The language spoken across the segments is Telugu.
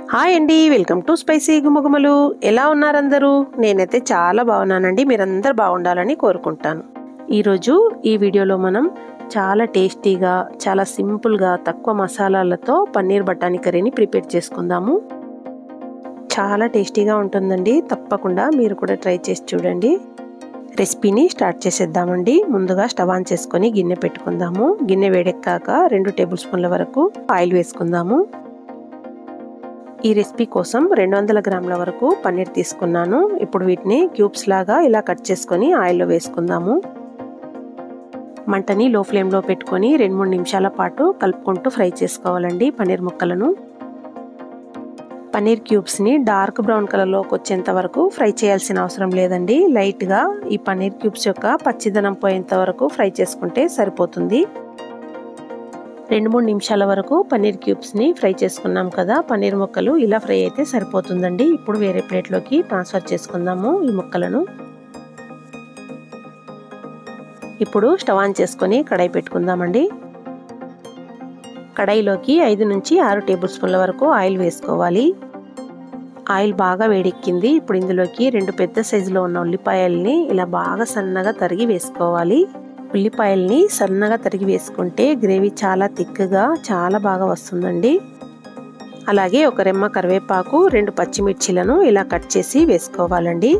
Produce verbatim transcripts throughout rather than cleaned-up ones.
హాయ్ అండి, వెల్కమ్ టు స్పైసీ గుమగుమలు. ఎలా ఉన్నారు అందరూ? నేనైతే చాలా బాగున్నానండి. మీరందరూ బాగుండాలని కోరుకుంటాను. ఈరోజు ఈ వీడియోలో మనం చాలా టేస్టీగా, చాలా సింపుల్గా, తక్కువ మసాలాలతో పన్నీర్ బఠానీ కర్రీని ప్రిపేర్ చేసుకుందాము. చాలా టేస్టీగా ఉంటుందండి. తప్పకుండా మీరు కూడా ట్రై చేసి చూడండి. రెసిపీని స్టార్ట్ చేసేద్దామండి. ముందుగా స్టవ్ ఆన్ చేసుకొని గిన్నె పెట్టుకుందాము. గిన్నె వేడెక్కాక రెండు టేబుల్ స్పూన్ల వరకు ఆయిల్ వేసుకుందాము. ఈ రెసిపీ కోసం రెండు వందల గ్రాముల వరకు పన్నీర్ తీసుకున్నాను. ఇప్పుడు వీటిని క్యూబ్స్ లాగా ఇలా కట్ చేసుకొని ఆయిల్లో వేసుకుందాము. మంటని లో ఫ్లేమ్లో పెట్టుకొని రెండు మూడు నిమిషాల పాటు కలుపుకుంటూ ఫ్రై చేసుకోవాలండి పన్నీర్ ముక్కలను. పన్నీర్ క్యూబ్స్ని డార్క్ బ్రౌన్ కలర్లోకి వచ్చేంత వరకు ఫ్రై చేయాల్సిన అవసరం లేదండి. లైట్గా ఈ పన్నీర్ క్యూబ్స్ యొక్క పచ్చిదనం పోయేంత వరకు ఫ్రై చేసుకుంటే సరిపోతుంది. రెండు మూడు నిమిషాల వరకు పన్నీర్ క్యూబ్స్ని ఫ్రై చేసుకున్నాం కదా. పన్నీర్ ముక్కలు ఇలా ఫ్రై అయితే సరిపోతుందండి. ఇప్పుడు వేరే ప్లేట్లోకి ట్రాన్స్ఫర్ చేసుకుందాము ఈ ముక్కలను. ఇప్పుడు స్టవ్ ఆన్ చేసుకొని కడాయి పెట్టుకుందామండి. కడాయిలోకి ఐదు నుంచి ఆరు టేబుల్ స్పూన్ల వరకు ఆయిల్ వేసుకోవాలి. ఆయిల్ బాగా వేడెక్కింది. ఇప్పుడు ఇందులోకి రెండు పెద్ద సైజులో ఉన్న ఉల్లిపాయల్ని ఇలా బాగా సన్నగా తరిగి వేసుకోవాలి. ఉల్లిపాయల్ని సన్నగా తరిగి వేసుకుంటే గ్రేవీ చాలా థిక్గా చాలా బాగా వస్తుందండి. అలాగే ఒక రెమ్మ కరివేపాకు, రెండు పచ్చిమిర్చిలను ఇలా కట్ చేసి వేసుకోవాలండి.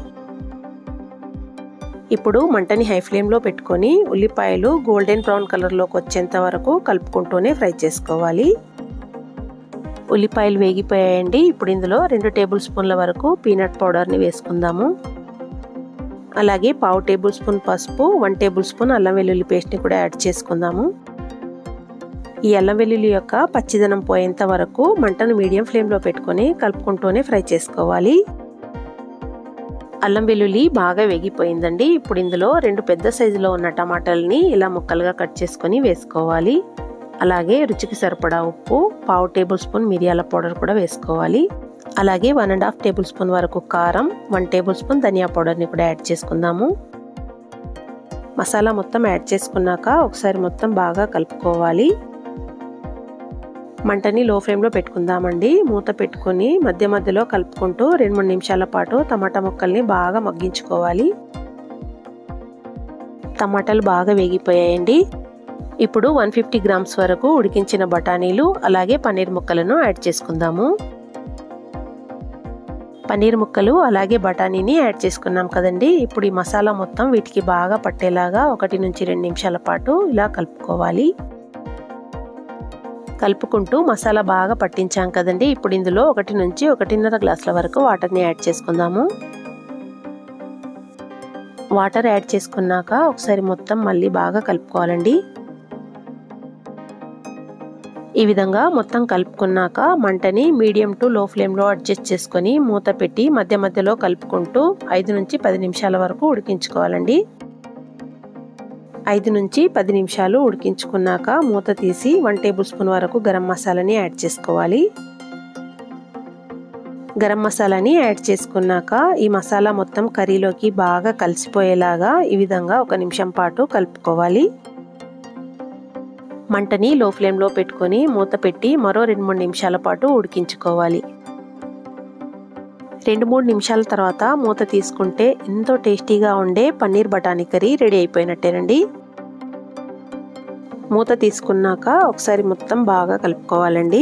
ఇప్పుడు మంటని హై ఫ్లేమ్లో పెట్టుకొని ఉల్లిపాయలు గోల్డెన్ బ్రౌన్ కలర్లోకి వచ్చేంత వరకు కలుపుకుంటూనే ఫ్రై చేసుకోవాలి. ఉల్లిపాయలు వేగిపోయాయండి. ఇప్పుడు ఇందులో రెండు టేబుల్ స్పూన్ల వరకు పీనట్ పౌడర్ని వేసుకుందాము. అలాగే పావు టేబుల్ స్పూన్ పసుపు, వన్ టేబుల్ స్పూన్ అల్లం వెల్లుల్లి పేస్ట్ని కూడా యాడ్ చేసుకుందాము. ఈ అల్లం వెల్లుల్లి యొక్క పచ్చిదనం పోయేంత వరకు మంటను మీడియం ఫ్లేమ్లో పెట్టుకొని కలుపుకుంటూనే ఫ్రై చేసుకోవాలి. అల్లం వెల్లుల్లి బాగా వేగిపోయిందండి. ఇప్పుడు ఇందులో రెండు పెద్ద సైజులో ఉన్న టమాటాలని ఇలా ముక్కలుగా కట్ చేసుకొని వేసుకోవాలి. అలాగే రుచికి సరిపడా ఉప్పు, పావు టేబుల్ స్పూన్ మిరియాల పౌడర్ కూడా వేసుకోవాలి. అలాగే one and half tablespoon వరకు కారం, వన్ టేబుల్ స్పూన్ ధనియా పౌడర్ని కూడా యాడ్ చేసుకుందాము. మసాలా మొత్తం యాడ్ చేసుకున్నాక ఒకసారి మొత్తం బాగా కలుపుకోవాలి. మంటని లో ఫ్లేమ్లో పెట్టుకుందామండి. మూత పెట్టుకొని మధ్య మధ్యలో కలుపుకుంటూ రెండు మూడు నిమిషాల పాటు టమాటా ముక్కల్ని బాగా మగ్గించుకోవాలి. టమాటాలు బాగా వేగిపోయాయండి. ఇప్పుడు వన్ ఫిఫ్టీ గ్రామ్స్ వరకు ఉడికించిన బఠానీలు అలాగే పన్నీర్ ముక్కలను యాడ్ చేసుకుందాము. పన్నీర్ ముక్కలు అలాగే బఠానీని యాడ్ చేసుకున్నాం కదండి. ఇప్పుడు ఈ మసాలా మొత్తం వీటికి బాగా పట్టేలాగా ఒకటి నుంచి రెండు నిమిషాల పాటు ఇలా కలుపుకోవాలి. కలుపుకుంటూ మసాలా బాగా పట్టించాం కదండి. ఇప్పుడు ఇందులో ఒకటి నుంచి ఒకటిన్నర గ్లాసుల వరకు వాటర్ని యాడ్ చేసుకుందాము. వాటర్ యాడ్ చేసుకున్నాక ఒకసారి మొత్తం మళ్ళీ బాగా కలుపుకోవాలండి. ఈ విధంగా మొత్తం కలుపుకున్నాక మంటని మీడియం టు లో ఫ్లేమ్లో అడ్జస్ట్ చేసుకొని మూత పెట్టి మధ్య మధ్యలో కలుపుకుంటూ ఐదు నుంచి పది నిమిషాల వరకు ఉడికించుకోవాలండి. ఐదు నుంచి పది నిమిషాలు ఉడికించుకున్నాక మూత తీసి వన్ టేబుల్ స్పూన్ వరకు గరం మసాలాని యాడ్ చేసుకోవాలి. గరం మసాలాని యాడ్ చేసుకున్నాక ఈ మసాలా మొత్తం కర్రీలోకి బాగా కలిసిపోయేలాగా ఈ విధంగా ఒక నిమిషం పాటు కలుపుకోవాలి. మంటని లో ఫ్లేమ్లో పెట్టుకొని మూత పెట్టి మరో రెండు మూడు నిమిషాల పాటు ఉడికించుకోవాలి. రెండు మూడు నిమిషాల తర్వాత మూత తీసుకుంటే ఎంతో టేస్టీగా ఉండే పన్నీర్ బఠానీ కర్రీ రెడీ అయిపోయినట్టేనండి. మూత తీసుకున్నాక ఒకసారి మొత్తం బాగా కలుపుకోవాలండి.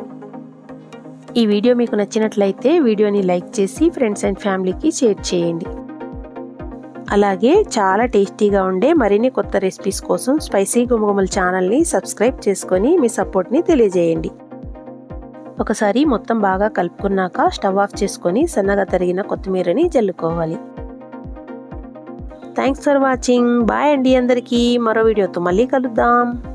ఈ వీడియో మీకు నచ్చినట్లయితే వీడియోని లైక్ చేసి ఫ్రెండ్స్ అండ్ ఫ్యామిలీకి షేర్ చేయండి. అలాగే చాలా టేస్టీగా ఉండే మరిన్ని కొత్త రెసిపీస్ కోసం స్పైసీ గుమగుమల ఛానల్ని సబ్స్క్రైబ్ చేసుకొని మీ సపోర్ట్ని తెలియజేయండి. ఒకసారి మొత్తం బాగా కలుపుకున్నాక స్టవ్ ఆఫ్ చేసుకొని సన్నగా తరిగిన కొత్తిమీరని జల్లుకోవాలి. Thanks for watching. బాయ్ అండి అందరికీ. మరో వీడియోతో మళ్ళీ కలుద్దాం.